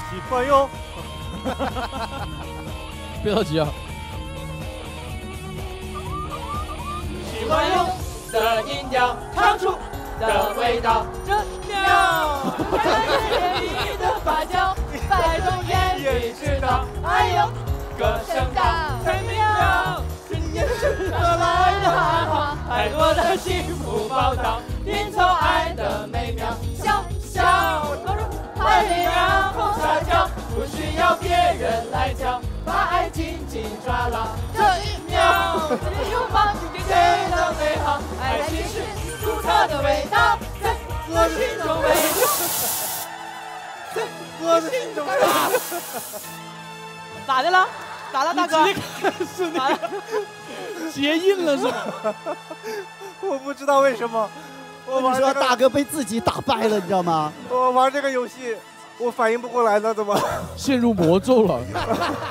喜欢用。 别着急啊。 喜欢用的音调，唱出的味道真妙。看见你的发胶，摆动眼里知道，哎呦，歌声大才妙。今年是何来的寒花，太多的幸福报道，拼凑爱的美妙。笑笑，爱你让风撒娇，不需要别人来教，把爱紧紧抓牢。这一秒，你拥抱给谁的美好，爱情是独特的味道，在我心中微笑，在我的心中微笑。 咋的了？咋了，大哥？ 是那个结印了是吧？ 我不知道为什么，我玩说大哥被自己打败了，你知道吗？ 我玩这个游戏，我反应不过来了，怎么？ 陷入魔咒了。